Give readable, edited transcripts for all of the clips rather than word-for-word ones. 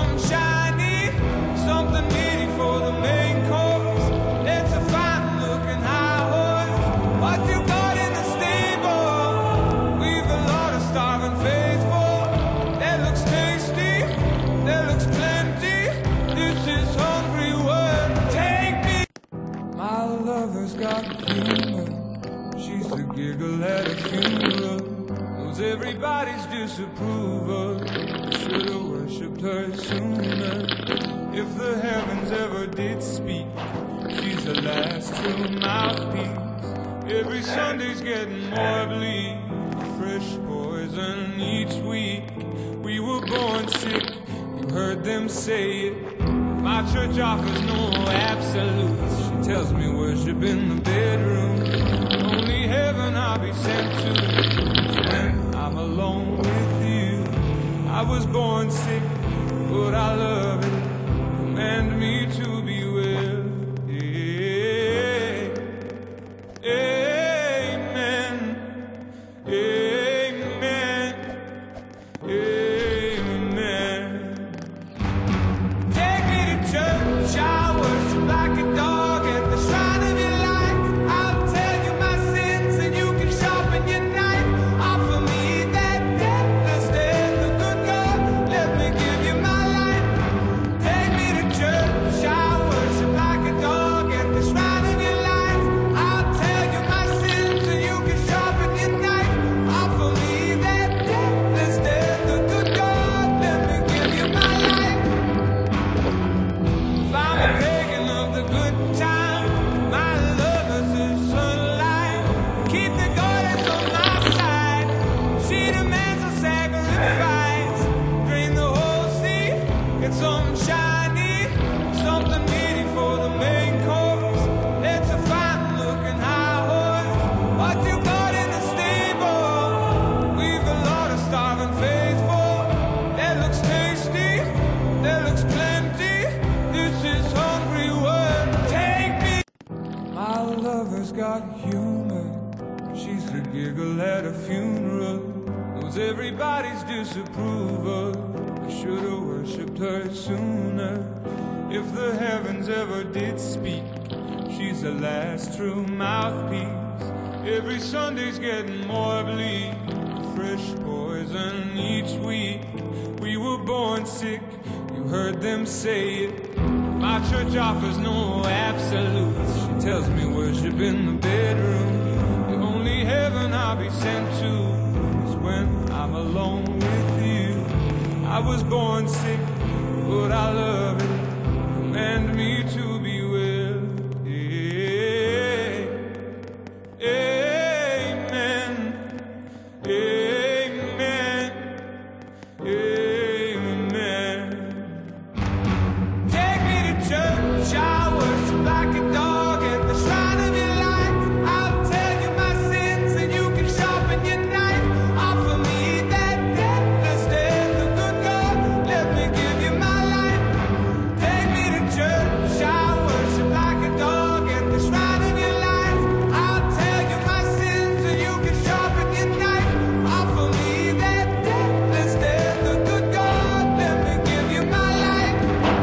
something shiny, something meaty for the main course. It's a fine-looking high horse. What you got in the stable? We've a lot of starving faithful. That looks tasty, that looks plenty. This is hungry work. Take me. My lover's got humor. She's the giggle at a funeral. Knows everybody's disapproval. Should've worshipped her sooner. If the heavens ever did speak, she's the last true mouthpiece. Every Sunday's getting more bleak. Fresh poison each week. We were born sick, you heard them say it. My church offers no absolutes. She tells me worship in the bedroom. Only heaven I'll be sent to is when I'm alone with you. I was born sick, but I love it. Command me to be well. Amen. Amen. Amen. Take me to church. I worship like a dog at the shrine of your light. I'll tell you my sins and you can sharpen your knife. Offer me that deathless death, the good God. Let me give you my life. Take me to church. I worship like a dog at the shrine of your light. I'll tell you my sins and you can sharpen your knife. Offer me that deathless death, the good God. Let me give you my life. If I'm a pagan of the good time, my lover's the sunlight. Keep the goddess on my side. She demands a sacrifice. Drain the whole sea. Get something shiny, something meaty for the main course. It's a fine-looking high horse. What you got in the stable? We've a lot of starving faithful. That looks tasty, that looks plenty. This is hungry work. Take me. My lover's got humor. She's the giggle at a funeral. Knows everybody's disapproval. I should've worshipped her sooner. If the heavens ever did speak, she's the last true mouthpiece. Every Sunday's getting more bleak. Fresh poison each week. We were born sick, you heard them say it. My church offers no absolutes. She tells me worship in the bedroom. The only heaven I'll be sent to is when I'm alone with you. I was born sick, but I love it. Command me to be well. Amen. Amen. Amen. Take me to church. I worship like a dog at the shrine of your light. I'll tell you my sins and you can sharpen your knife. Offer me that deathless death, the good God. Let me give you my life. Take me to church. I worship like a dog at the shrine of your light. I'll tell you my sins and you can sharpen your knife. Offer me that deathless death, the good God. Let me give you my life.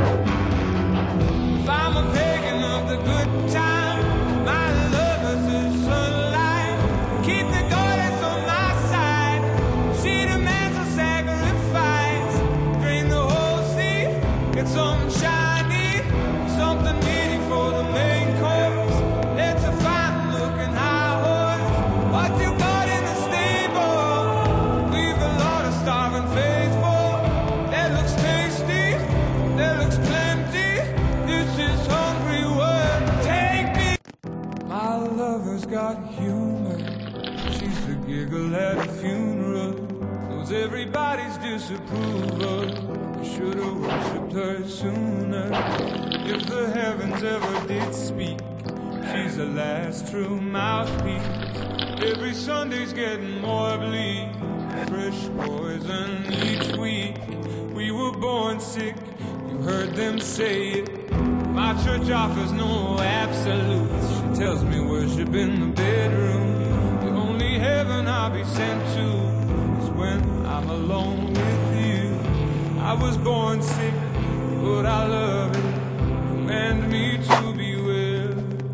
If I'm a pagan of the good time, my lover's the sunlight. Keep the goddess on my side. She demands a sacrifice. Drain the whole sea. Get something shiny, something meaty for the main course. It's a fine-looking high horse. What you got in the stable? We've a lot of starving faithful. That looks tasty, that looks plenty. This is hungry work. Take me. My lover's got humor. She's the giggle at a funeral. Knows everybody's disapproval. I should've worshipped her sooner. If the heavens ever did speak, she's the last true mouthpiece. Every Sunday's getting more bleak. Fresh poison each week. We were born sick, you heard them say it. My church offers no absolutes. She tells me worship in the bedroom. The only heaven I'll be sent to is when I'm alone with you. I was born sick, but I love it. Command me to be well.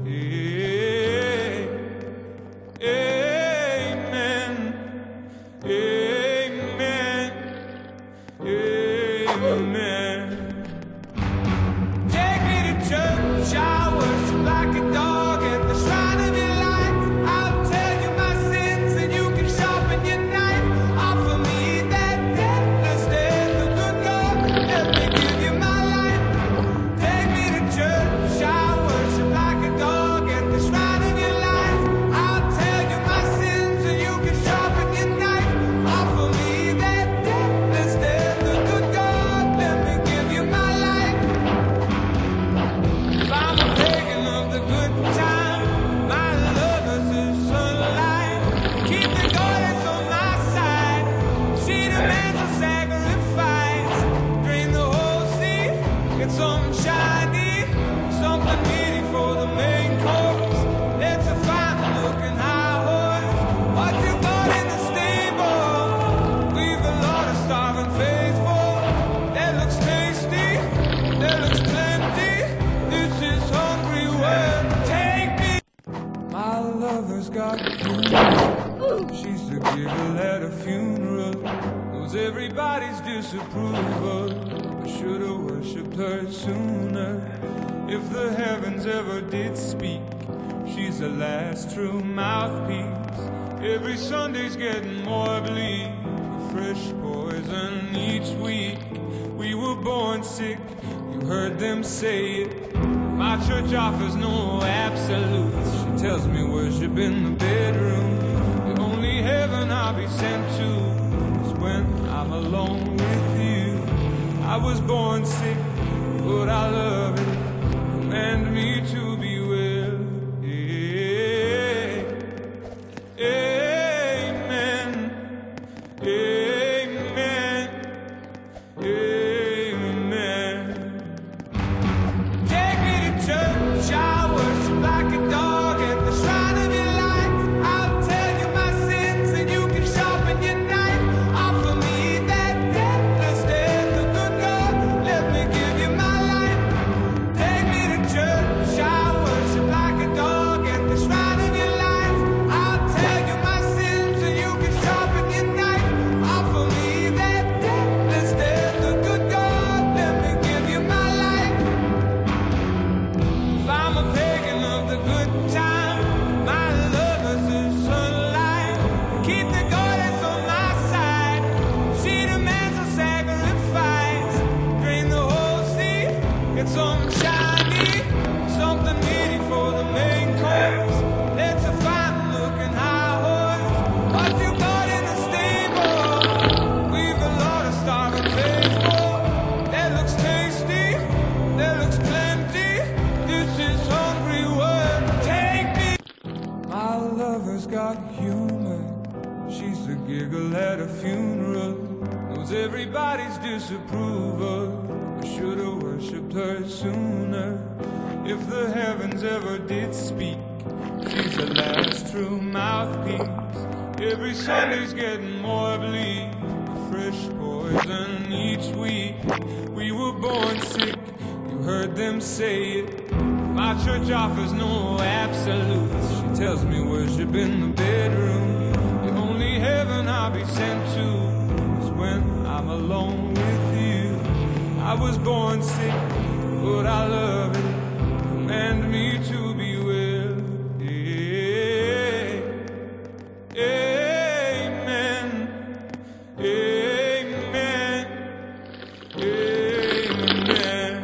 Amen. Amen. Amen. Take me to church, I worship like a dog at the shrine of your light. I'll tell you my sins and you can sharpen your knife. Offer me that deathless death, the good God, let me give you my life. Take me to church, I worship like a dog at the shrine of your light. I'll tell you my sins and you can sharpen your knife. Offer me that deathless death, the good God, let me give you my life. If I'm a pagan of the good time, my lover's the sunlight. Keep the goddess on my side. She demands a sacrifice. Drain the whole sea, get something shiny, something meaty for the main course. Let's a fine looking high horse. What you got in the stable? We've a lot of starving faithful. That looks tasty, that looks plenty. This is hungry world. Take me. My lover's got humor. She's the giggle at a funeral. Knows everybody's disapproval. I should have worshipped her sooner. If the heavens ever did speak, she's the last true mouthpiece. Every Sunday's getting more bleak. Fresh poison each week. We were born sick, you heard them say it. My church offers no absolutes. She tells me worship in the bedroom. The only heaven I'll be sent to is when I'm alone with you. I was born sick, but I love it. Command me to be well. Amen. Amen. Amen. Take me to church, I worship like a dog at the shrine of your light. I'll tell you my sins and you can sharpen your knife. Offer me that deathless death, the good God, let me give you my life. Take me to church, I worship like a dog at the shrine of your life. I'll tell you my sins and you can sharpen your knife. Offer me that deathless death, the good God, let me give you my life. If I'm a pagan of the good time, my lover's the sunlight. Keep the goddess on my side. She demands a sacrifice. Drain the whole sea, get something shiny, something meaty for the main course. Let's a fine looking high horse. What you got in the stable? We've a lot of starving faithful. That looks tasty, that looks plenty. This is hungry world. Take me. My lover's got humor. She's the giggle at a funeral. Knows everybody's disapproval. I should have worshipped her sooner. If the heavens ever did speak, she's the last true mouthpiece. Every Sunday's getting more bleak. Fresh poison each week. We were born sick, you heard them say it. My church offers no absolutes. She tells me worship in the bedroom. The only heaven I'll be sent to is when I'm alone with you. I was born sick, but I love it. Command me to be well. Amen. Amen. Amen.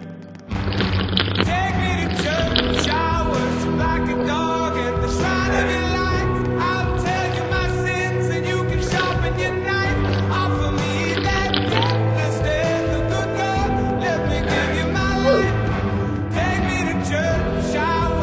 Take me to church, I worship like a dog at the shrine of your light. I'll tell you my sins and you can sharpen your knife. Offer me that deathless death, the good God, let me give you my life. Take me to church, I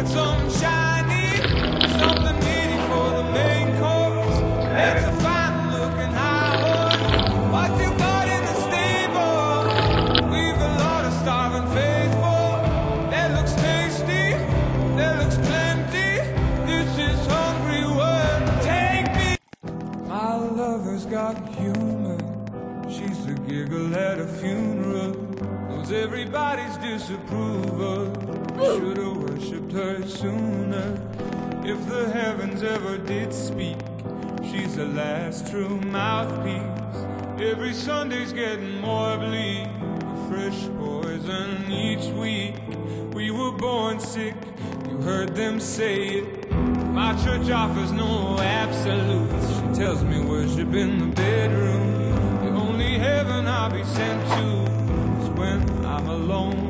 some shiny, something needy for the main course. It's a fine looking high horse. What you got in the stable? We've a lot of starving faithful. That looks tasty, that looks plenty. This is hungry work. Take me. My lover's got humor. She's the giggle at a funeral. Knows everybody's disapproval. Should've worshipped her sooner. If the heavens ever did speak, she's the last true mouthpiece. Every Sunday's getting more bleak. Fresh poison each week. We were born sick, you heard them say it. My church offers no absolutes. She tells me worship in the bedroom. The only heaven I'll be sent to is when I'm alone